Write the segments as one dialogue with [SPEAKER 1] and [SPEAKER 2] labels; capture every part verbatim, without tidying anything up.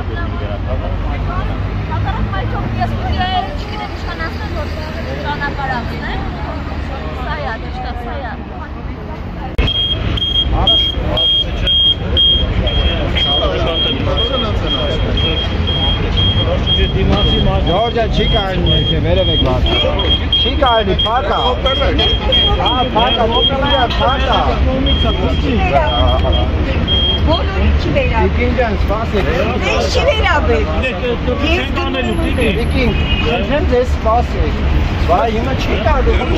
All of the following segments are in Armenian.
[SPEAKER 1] Հակառակ մայթով ես պուդիայերը չգիտեմ ինչքան ասնեմ, որ ճանապարհ անցնեմ, սա է, դեշտա, սա է։
[SPEAKER 2] Georgia chicken, very big lot. Chicken, pata. Ah, pata, mokkala, pata.
[SPEAKER 3] Բոլորի վերաբերել։
[SPEAKER 2] Դիկինգան սպասեք։
[SPEAKER 3] Դες չի վերաբերել։
[SPEAKER 2] Դիկինգ, դες դες սպասեք։ Վայ, հիմա չի կարող։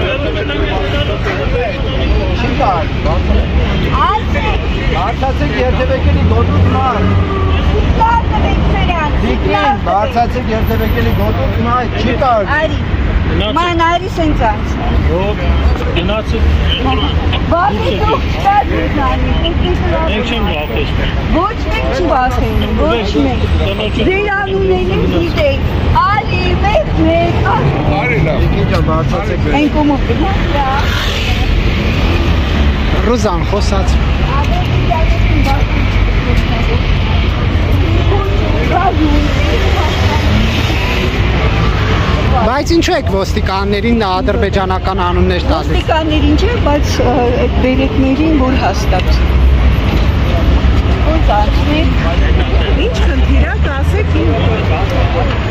[SPEAKER 2] Չի կարող։
[SPEAKER 3] Ասեք։
[SPEAKER 2] Բարձացեք երթևեկելի գոտուց մար։
[SPEAKER 3] Լավ դերան։
[SPEAKER 2] Դիկինգ, բարձացեք երթևեկելի գոտուց մար, չի կարող։
[SPEAKER 3] Արի։ Ման արի սենց անց։
[SPEAKER 4] Yok, gnați.
[SPEAKER 3] Բացի դու չկար ուզանի։
[SPEAKER 4] Մենք չենք բախտել։
[SPEAKER 3] Ոչ մեկ չբախել, ոչ մեկ։ Դերանունների գիտեք, ալի մեկ մեկ։
[SPEAKER 2] Արի լավ։ Դիկինգ, բարձացեք։
[SPEAKER 3] Այն կոմով գնա։
[SPEAKER 2] Ռուզան խոսած։ Բայց ինչու եք ոստիկաններին ադրբեջանական անուններ տալիս։
[SPEAKER 3] Ոստիկաններին չէ, բայց այդ բերետներին որ հաստատ։ Ոնց անցնի։ Ինչ խնդիր է, ասեք ինձ։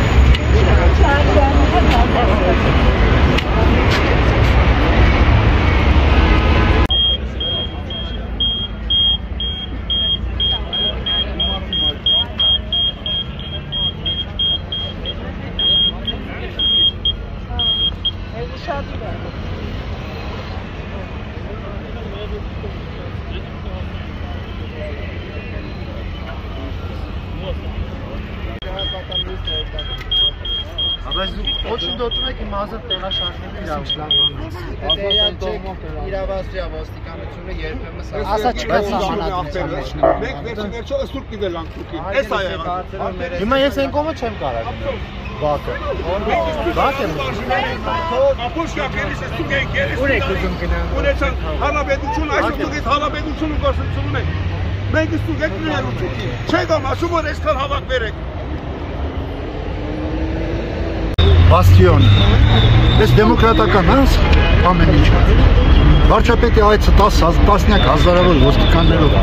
[SPEAKER 2] Очень դոտում եք իմ ազատ տոնաշարժների իրավասության իրավասության ոստիկանությունը երբեմն ասա չկա սահմանադրություն։
[SPEAKER 5] Մենք վերջերս ըստ դիվել անկուկին։ Էս այ եղավ։
[SPEAKER 2] Հիմա ես այն կողմը չեմ կարող։ Բակը։ Բակը։
[SPEAKER 5] Ապոշկա կերիս ես դուք եք կերիս։ Ուր եք ուզում գնալ։ Ունեցան հանրապետություն այսօր դուք հանրապետությունը գործունեություն ունեք։ Մենք դուք եք ներողություն։ Չեք ասում որ այսքան հավաք վերեք։
[SPEAKER 6] Բաստիոն, ես դեմոկրատական ես ամեն ինչը, վարչապետի այցը տասնյակ հազարավոր ոստիկաններով,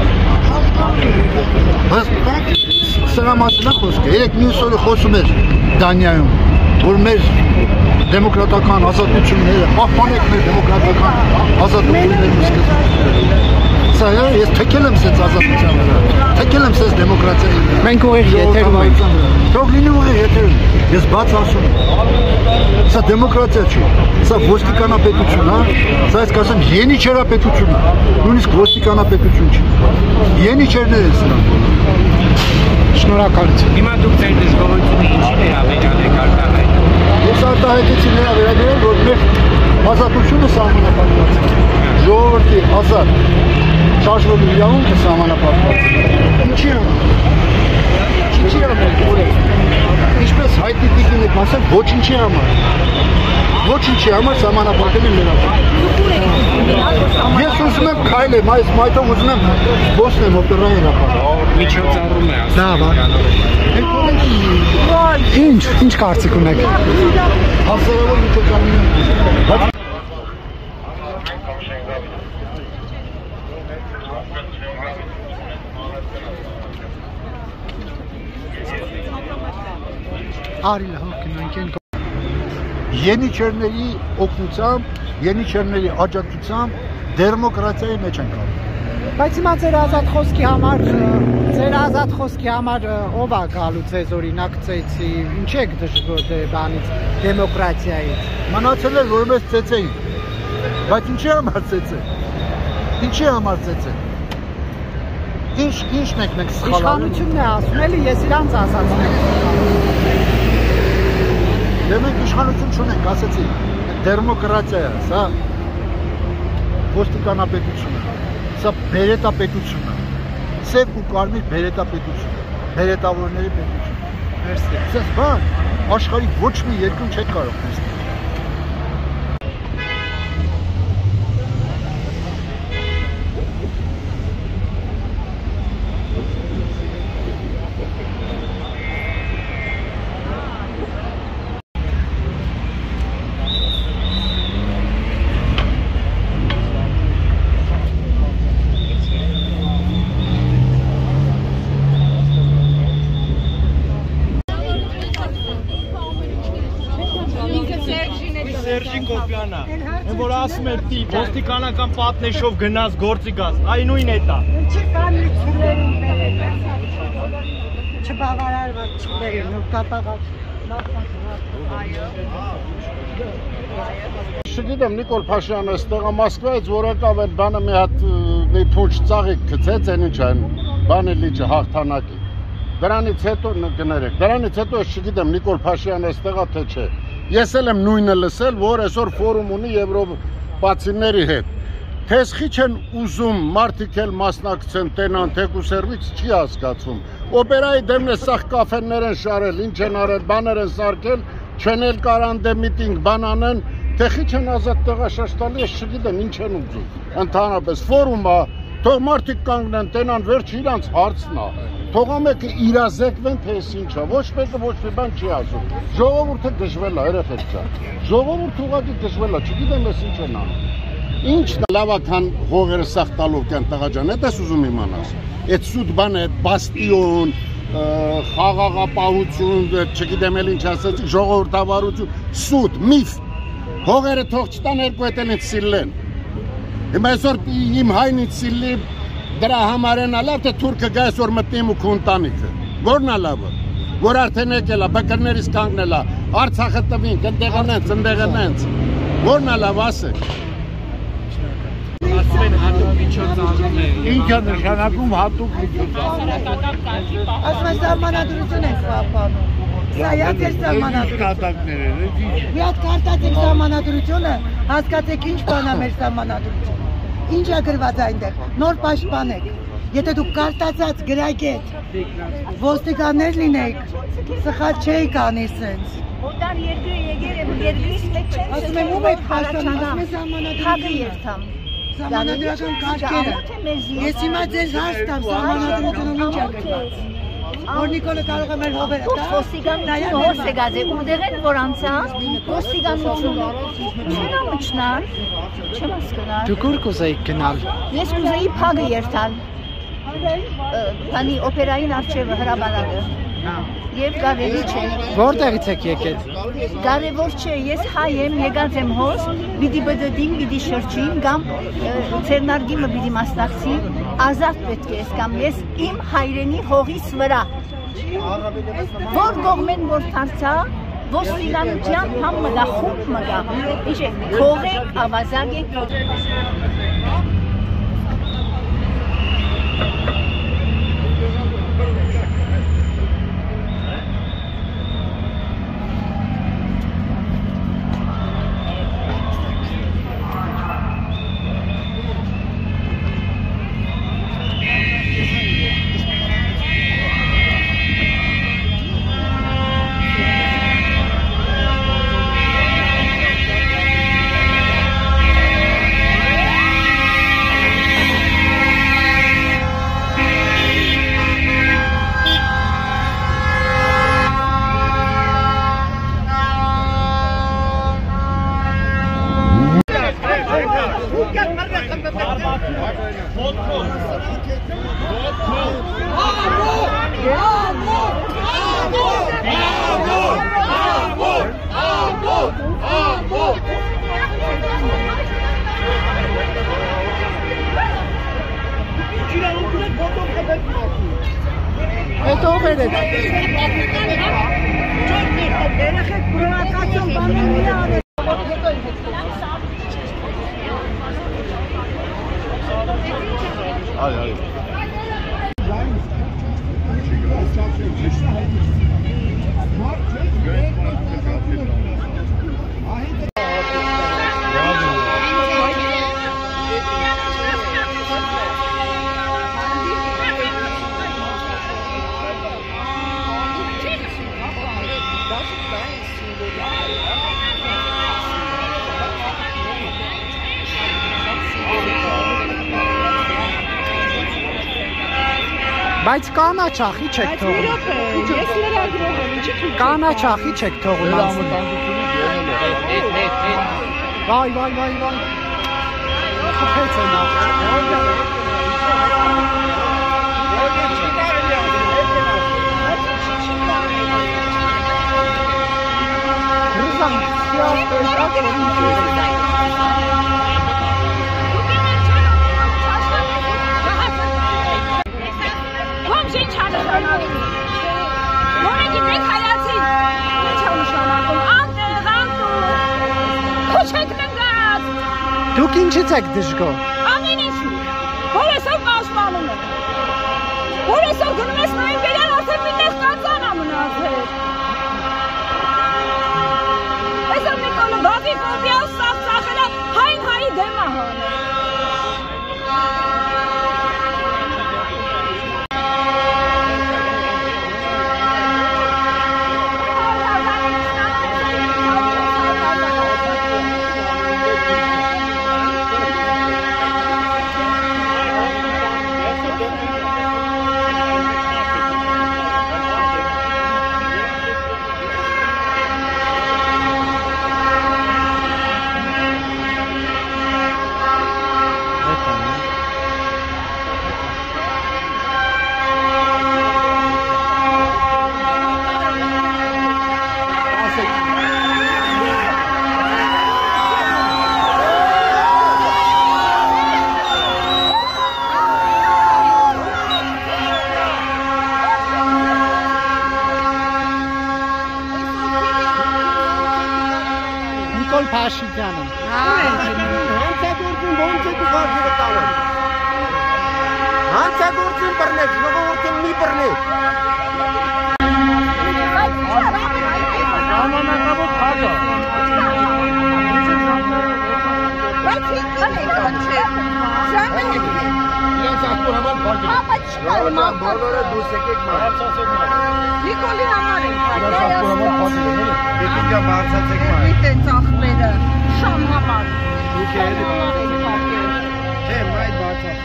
[SPEAKER 6] սրա մասին է խոսքը, երեք մյուս օրը խոսում էր Դանիայում, որ մեր դեմոկրատական ազատությունները, պահպանեք մեր դեմոկրատական ազատություններն սկզբում, սա է, ես թքել եմ սենց ազատության վրա, թքել եմ սենց դեմոկրատիայի վրա։
[SPEAKER 2] Մենք ուղիղ եթերում ենք։
[SPEAKER 6] Թող լինի ուղիղ եթերում, ես բաց ասում եմ։ Սա դեմոկրատիա չի, սա ոստիկանապետություն է, սա ես կասեմ ենիչերապետություն է, նույնիսկ ոստիկանապետություն չի։ Ենիչերներ են սրանք։
[SPEAKER 2] Շնորհակալություն։
[SPEAKER 7] Հիմա դուք ձեր դժգոհությունը ինչի վերաբերյալ եք արտահայտում։
[SPEAKER 6] Ես արտահայտեցի նրա վերաբերյալ, որ մեր ազատությունը սահմանափակված է։ Ժողովրդի ազատ շարժվելու իրավունքը սահմանափակված է։ Ինչի՞ համար։ Ինչի՞ համար։ Ինչպես հայտնի տիկին եք ասել, ոչինչի համար։ Ոչինչի համար սահմանափակել են նրան։ Ես ուզում եմ քայլեմ, այս մայթով ուզում եմ Բոսնիա օպերայի հրապարակ։
[SPEAKER 7] Միջոցառում է
[SPEAKER 2] Դա Ինչ, ինչ կարծիք ունեք։
[SPEAKER 6] Հազարավոր միջոցառում։
[SPEAKER 2] Արիլ հոգնանքեն
[SPEAKER 6] Ենիչերների օգնությամբ, ենիչերների աջակցությամբ դեմոկրատիայի մեջ են գալու։
[SPEAKER 2] Բայց հիմա ձեր ազատ խոսքի համար, ձեր ազատ խոսքի համար ով է գալու ձեզ օրինակ ծեծի, ինչ եք դժգոհ բանից, դեմոկրատիայից։
[SPEAKER 6] Մնացել էր որ մեզ ծեծեին։ Բայց ինչի համար ծեծե։ Ինչի համար ծեծե։ Ինչ ինչն եք մենք սխալ։
[SPEAKER 2] Իշխանությունն է ասում, էլի ես իրանց ասացին եք։
[SPEAKER 6] Դե մենք իշխանություն չունենք, ասեցի, դեմոկրատիա է, սա ոստիկանապետություն է, սա բերետապետություն է, սև ու կարմիր բերետապետություն է, բերետավորների պետություն։ Սես բան, աշխարհի ոչ մի երկրում չեք կարող տեսնել։
[SPEAKER 8] Հակոբյանը, որ ասում է տիպ, ոստիկանական պատնեշով գնաց գործի գազ, այ նույն է դա։
[SPEAKER 3] Չի կան լիցներում բերել, չբավարարված չբերել, ու կապաղած,
[SPEAKER 6] Չգիտեմ, Նիկոլ Փաշյանը ստեղա Մոսկվայից որ եկավ այդ բանը մի հատ մի փունջ ծաղիկ գցեց, այն ինչ այն բանը լիճը հաղթանակի։ Դրանից հետո կներեք, դրանից հետո ես չգիտեմ Նիկոլ Փաշյանը ստեղա թե չէ։ Ես էլ եմ նույնը լսել, որ այսօր ֆորում ունի եվրոպացիների հետ։ Թեզ խիչ են ուզում մարդիկ էլ մասնակցեն տենան թեկուսերվից չի հասկացում։ Օպերայի դեմն է սաղ կաֆեներ են շարել, ինչ են արել, բաներ են սարքել, չեն էլ կարան դե միտինգ բան անեն, թե խիչ են ազատ տեղաշաշտալի, ես չգիտեմ ինչ են ուզում։ Ընդհանրապես ֆորումը, թող մարդիկ կանգնեն տենան վերջը իրանց հարցն է։ Թող ամեկը իրազեկվեն թե ես ինչա, ոչ մեկը ոչ մի բան չի ասում։ Ժողովուրդը դժվել է, երեխեք չա։ Ժողովուրդը ուղղակի դժվել է, չգիտեմ ես ինչ են անում։ Ինչն է լավական հողերը սաղ տալով կան տղաջան, այդ ես ուզում իմանաս։ Այդ սուտ բանը, այդ բաստիոն, խաղաղապահություն, չգիտեմ էլ ինչ ասած, ժողովրդավարություն, սուտ, միֆ։ Հողերը թող չտան երկու հետ էլ ինձ սիլեն։ Հիմա այսօր իմ հայն ինձ սիլի դրա համար են ալավ, թե թուրքը գա այսօր մտնիմ ու քո ընտանիքը։ Որն ա լավը, որ արդեն եկել ա, բկրներից կանգնել ա, Արցախը տվինք, ընդեղը նենց, ընդեղը նենց։ Որն ա լավ, ասեք։
[SPEAKER 7] Ասում են հատուկ միջոցառում է։
[SPEAKER 6] Ինչ է նշանակում հատուկ միջոցառում։
[SPEAKER 3] ասում են սահմանադրություն են պահպանում։ Սա յատ էր սահմանադրությունը։ Մի հատ կարտացեք սահմանադրությունը, հասկացեք ինչ բան է մեր սահմանադրությունը։ Ինչ է գրված այնտեղ, նոր պաշտպանեք։ Եթե դուք կարտացած գրագետ ոստիկաններ լինեիք, սխալ չէիք անի սենց։
[SPEAKER 1] Օտար երկրի եկեր եմ, երկրից մեկ չեն
[SPEAKER 3] Ասում եմ ում եք պաշտպանում, ասում եմ
[SPEAKER 1] սահմանադրությունը։
[SPEAKER 3] սահմանադրական կարգերը։ Ես հիմա ձեզ հարց տամ սահմանադրությունում ինչ է գրված։ Որ Նիկոլը կարող է մեր հողերը տա։
[SPEAKER 1] Ոստիկանություն հորս է գազե, ունդեղ են որ անցա, ոստիկանությունը չեն ամչնար, չեմ ասկնար։
[SPEAKER 2] Դուք ուր կուզեիք գնալ։
[SPEAKER 1] Ես կուզեի փագը երթալ, քանի օպերային արջևը հրաբարակը և կարելի չէ։
[SPEAKER 2] Որտեղից եք եկել։
[SPEAKER 1] Կարևոր չէ, ես հայ եմ, եկած եմ հոս, պիտի բդդին, պիտի շրջին, կամ ձեռնարկիմը պիտի մասնակցի, ազատ պետք է ես, կամ ես իմ հայրենի հողիս վրա։ Որ կողմեն որ թարցա, ոստիկանության համ մգա, խումբ մգա, ինչ է, քողեք, ավազակ եք։
[SPEAKER 2] Հետո ով է։
[SPEAKER 3] Երեխեք պրովոկացիոն բաներ մի արեք։
[SPEAKER 6] Այ, այ։
[SPEAKER 2] Բայց կանաչախի չեք թողում։
[SPEAKER 3] Ես լրագրող եմ, ինչի՞ թույլ։
[SPEAKER 2] Կանաչախի չեք թողում անցնել։ Վայ, վայ, վայ, վայ։ Խփեց է նա։ Ռուզան, սյա,
[SPEAKER 9] Ո՞ր եք մենք հայացին։ Ինչ է նշանակում։ Անտեղ, անտու։ Քուչեք նգած։
[SPEAKER 2] Դուք ինչից եք դժգոհ։
[SPEAKER 9] Ամեն ինչու։ Որեսով պաշտպանում եք։ Որեսով գնում ես նույն վերան ասել մի տեղ կածան ա մնացել։ Այսօր Նիկոլը բաբի բոբիավ սաղ ծախել է հայն հայի դեմ ա հանել։
[SPEAKER 2] Փաշիկյանը։
[SPEAKER 10] Հանցագործին ո՞նց է դու գարդը տանը։ Հանցագործին բռնեք, ժողովրդին մի բռնեք։
[SPEAKER 4] Ժամանակավոր քաշ է։
[SPEAKER 3] Բայց ինքն է կանչել։ Ժամանակ։
[SPEAKER 10] Իրենց ախտոր համար բաժին։
[SPEAKER 3] Ապա չկա նման։
[SPEAKER 10] Բոլորը դուրս եկեք մար։
[SPEAKER 3] Նիկոլի համար են
[SPEAKER 10] Իրենց ախտոր համար բաժին է։ Եկեք գա բարձացեք մար։
[SPEAKER 3] Դիտեն ծախմերը։ Շամ համար։
[SPEAKER 10] Դուք երի բարձացեք։ Չէ, մայր բարձացեք։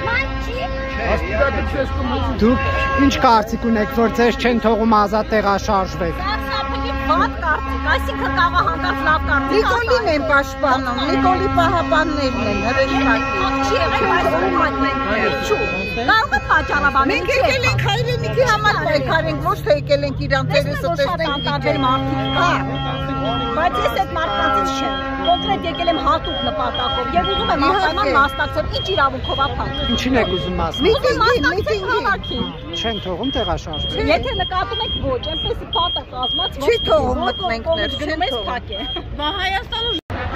[SPEAKER 2] Դուք ինչ կարծիք ունեք, որ ձեզ չեն թողում ազատ տեղաշարժվեք։
[SPEAKER 9] Վատ կարծիք, այսինքն կաղա հանկարծ լավ կարծիք։
[SPEAKER 3] Նիկոլին են պաշտպանում, Նիկոլի պահապաններն են, հրեշտակի։
[SPEAKER 9] Չի եղել այս ոմանքն ինչու։ Կարող է պատճառաբանել։
[SPEAKER 3] Մենք եկել ենք հայրենիքի համար պայքարենք, ոչ թե եկել ենք իրան տերեսը տեսնենք
[SPEAKER 9] տարբեր մարդիկ կա։ Բայց ես այդ մարդկանցից չեմ։ Կոնկրետ եկել եմ հատուկ նպատակով եւ ուզում եմ անպայման մասնակցել, ինչ իրավունքով ա փակ։
[SPEAKER 2] Ինչին եք ուզում մասնակցել։
[SPEAKER 3] Միտինգին, միտինգին։
[SPEAKER 2] Չեն թողում տեղաշարժվել։
[SPEAKER 9] Եթե նկատում եք ոչ, այնպես փաթա կազմած ոչ։
[SPEAKER 3] Չի թողում մտնենք ներս,
[SPEAKER 9] գնում ես փակ է։ Բա Հայաստանը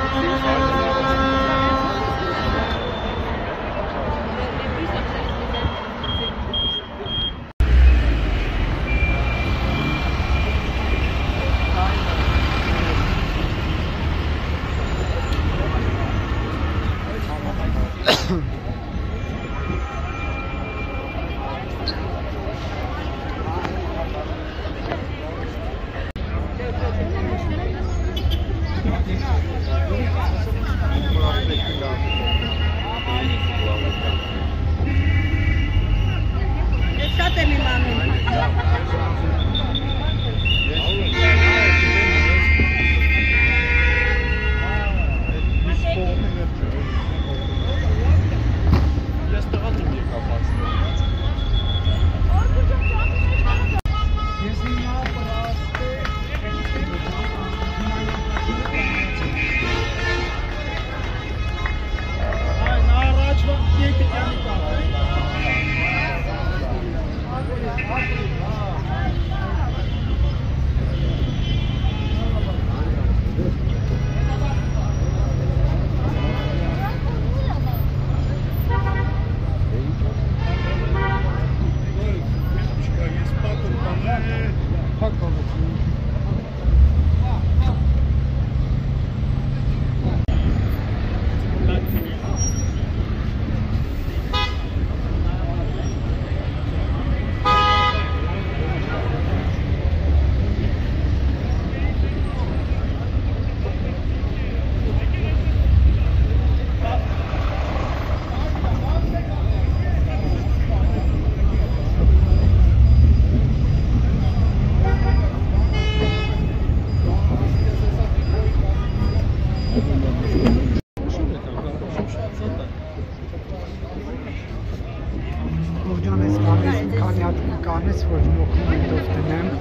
[SPEAKER 2] կանես, որ դոկումենտով դնեմ։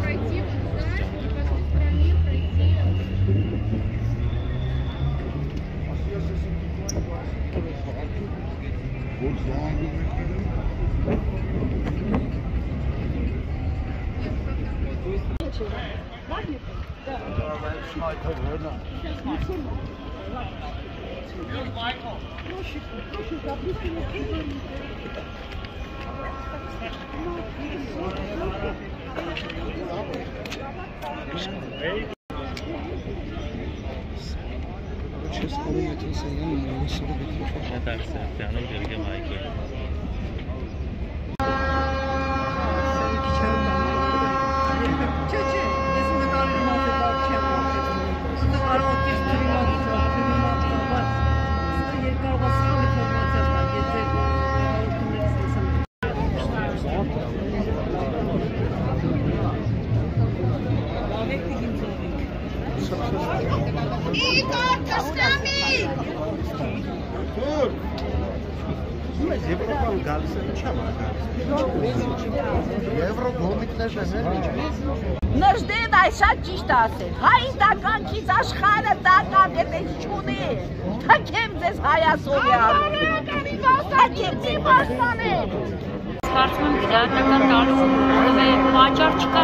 [SPEAKER 1] Նժդեն այս շատ ճիշտ ասել, հայ տականքից աշխարը տակագետեց չունի, թքեմ ձեզ հայասովյան, թքեմ ձեզ բաստանել։
[SPEAKER 11] Կարծում եմ գիտական տարում որևէ պատճառ չկա,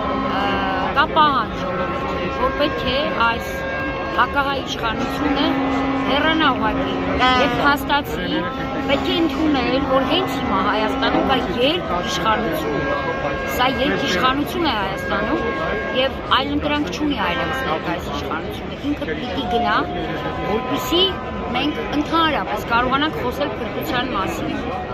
[SPEAKER 11] կա պահանջ, որ պետք է այս հակահայ իշխանությունը հեռանա ուղղակի եւ փաստացի պետք է ընդունել, որ հենց հիմա Հայաստանում կա երկիշխանություն, սա երկիշխանություն է Հայաստանում եւ այլընտրանք չունի այլևս ներկայիս իշխանությունը, ինքը պիտի գնա, որպեսզի մենք ընդհանրապես կարողանանք խոսել փրկության մասին։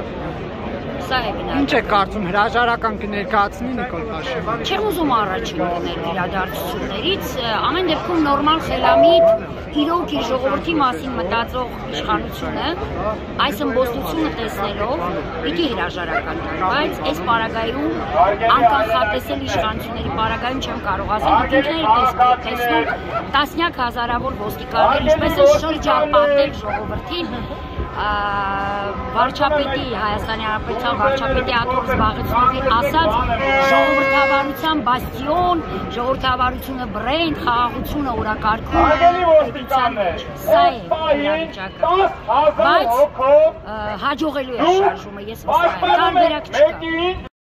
[SPEAKER 11] Սա է գնահատականը։
[SPEAKER 2] Ինչ է կարծում, հրաժարական կներկայացնի Նիկոլ Փաշինյանը։
[SPEAKER 11] Չեմ ուզում առաջին լինել իրադարձություններից, ամեն դեպքում նորմալ խելամիտ, իրոք իր ժողովրդի մասին մտածող իշխանությունը այս ըմբոստությունը տեսնելով պիտի հրաժարական տա, բայց այս պարագայում անկանխատեսել իշխանությունների պարագայում չեմ կարող ասել, դուք ինքներդ տեսնում տասնյակ հազարավոր ոստիկաններ ինչպես են շրջապատել ժողովրդին վարչապետի Հայաստանի Հանրապետության վարչապետի Աթոռ Զբաղեցնովի ասած ժողովրդավարության բաստիոն, ժողովրդավարությունը բրենդ, խաղաղությունը օրակարգում պետության մեջ։ Սա է իրավիճակը։ Բայց հաջողելու է շարժումը, ես վստահ եմ, տարբերակ չկա։